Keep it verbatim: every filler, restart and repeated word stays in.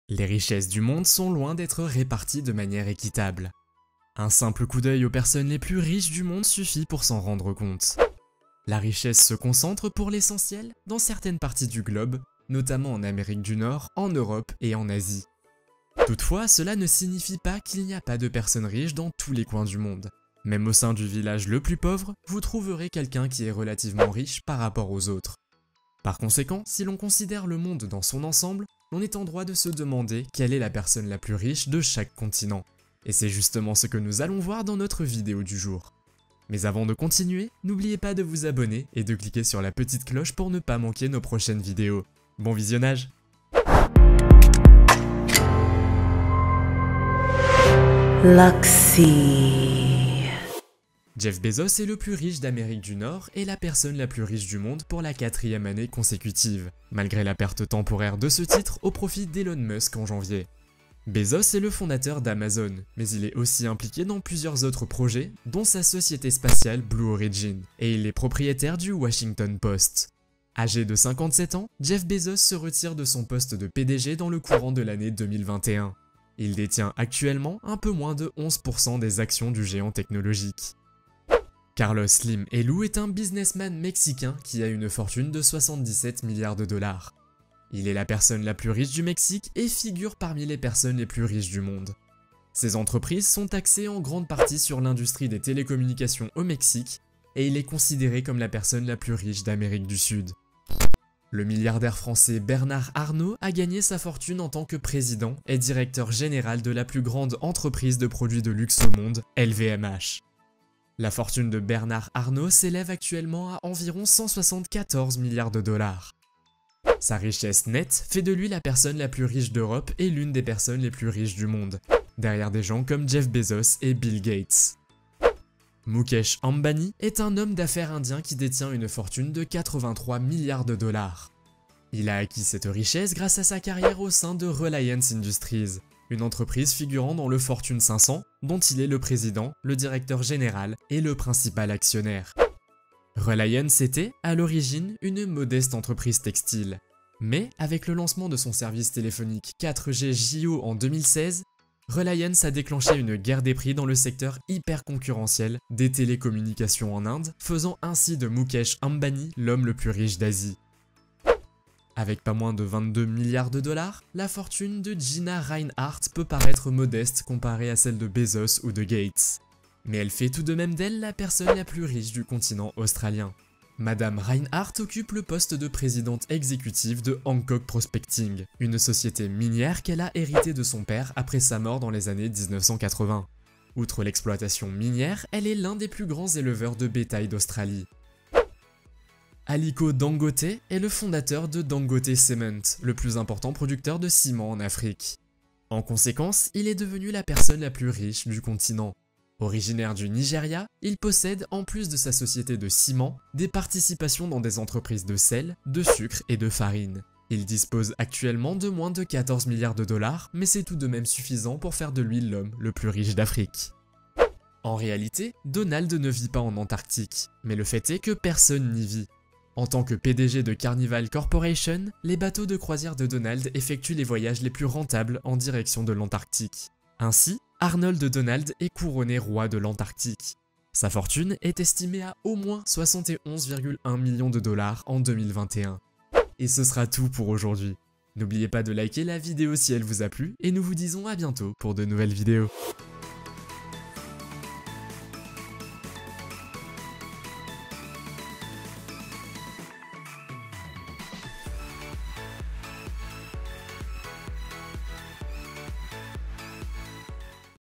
Les richesses du monde sont loin d'être réparties de manière équitable. Un simple coup d'œil aux personnes les plus riches du monde suffit pour s'en rendre compte. La richesse se concentre pour l'essentiel dans certaines parties du globe, notamment en Amérique du Nord, en Europe et en Asie. Toutefois, cela ne signifie pas qu'il n'y a pas de personnes riches dans tous les coins du monde. Même au sein du village le plus pauvre, vous trouverez quelqu'un qui est relativement riche par rapport aux autres. Par conséquent, si l'on considère le monde dans son ensemble, on est en droit de se demander quelle est la personne la plus riche de chaque continent. Et c'est justement ce que nous allons voir dans notre vidéo du jour. Mais avant de continuer, n'oubliez pas de vous abonner et de cliquer sur la petite cloche pour ne pas manquer nos prochaines vidéos. Bon visionnage! Luxy. Jeff Bezos est le plus riche d'Amérique du Nord et la personne la plus riche du monde pour la quatrième année consécutive, malgré la perte temporaire de ce titre au profit d'Elon Musk en janvier. Bezos est le fondateur d'Amazon, mais il est aussi impliqué dans plusieurs autres projets, dont sa société spatiale Blue Origin, et il est propriétaire du Washington Post. Âgé de cinquante-sept ans, Jeff Bezos se retire de son poste de P D G dans le courant de l'année deux mille vingt et un. Il détient actuellement un peu moins de onze pour cent des actions du géant technologique. Carlos Slim Helú est un businessman mexicain qui a une fortune de soixante-dix-sept milliards de dollars. Il est la personne la plus riche du Mexique et figure parmi les personnes les plus riches du monde. Ses entreprises sont axées en grande partie sur l'industrie des télécommunications au Mexique et il est considéré comme la personne la plus riche d'Amérique du Sud. Le milliardaire français Bernard Arnault a gagné sa fortune en tant que président et directeur général de la plus grande entreprise de produits de luxe au monde, L V M H. La fortune de Bernard Arnault s'élève actuellement à environ cent soixante-quatorze milliards de dollars. Sa richesse nette fait de lui la personne la plus riche d'Europe et l'une des personnes les plus riches du monde, derrière des gens comme Jeff Bezos et Bill Gates. Mukesh Ambani est un homme d'affaires indien qui détient une fortune de quatre-vingt-trois milliards de dollars. Il a acquis cette richesse grâce à sa carrière au sein de Reliance Industries, une entreprise figurant dans le Fortune cinq cents, dont il est le président, le directeur général et le principal actionnaire. Reliance était, à l'origine, une modeste entreprise textile. Mais, avec le lancement de son service téléphonique quatre G Jio en deux mille seize, Reliance a déclenché une guerre des prix dans le secteur hyper concurrentiel des télécommunications en Inde, faisant ainsi de Mukesh Ambani l'homme le plus riche d'Asie. Avec pas moins de vingt-deux milliards de dollars, la fortune de Gina Rinehart peut paraître modeste comparée à celle de Bezos ou de Gates. Mais elle fait tout de même d'elle la personne la plus riche du continent australien. Madame Rinehart occupe le poste de présidente exécutive de Hancock Prospecting, une société minière qu'elle a héritée de son père après sa mort dans les années mille neuf cent quatre-vingts. Outre l'exploitation minière, elle est l'un des plus grands éleveurs de bétail d'Australie. Aliko Dangote est le fondateur de Dangote Cement, le plus important producteur de ciment en Afrique. En conséquence, il est devenu la personne la plus riche du continent. Originaire du Nigeria, il possède, en plus de sa société de ciment, des participations dans des entreprises de sel, de sucre et de farine. Il dispose actuellement de moins de quatorze milliards de dollars, mais c'est tout de même suffisant pour faire de lui l'homme le plus riche d'Afrique. En réalité, Donald ne vit pas en Antarctique, mais le fait est que personne n'y vit. En tant que P D G de Carnival Corporation, les bateaux de croisière de Donald effectuent les voyages les plus rentables en direction de l'Antarctique. Ainsi, Arnold Donald est couronné roi de l'Antarctique. Sa fortune est estimée à au moins soixante et onze virgule un millions de dollars en deux mille vingt et un. Et ce sera tout pour aujourd'hui. N'oubliez pas de liker la vidéo si elle vous a plu et nous vous disons à bientôt pour de nouvelles vidéos.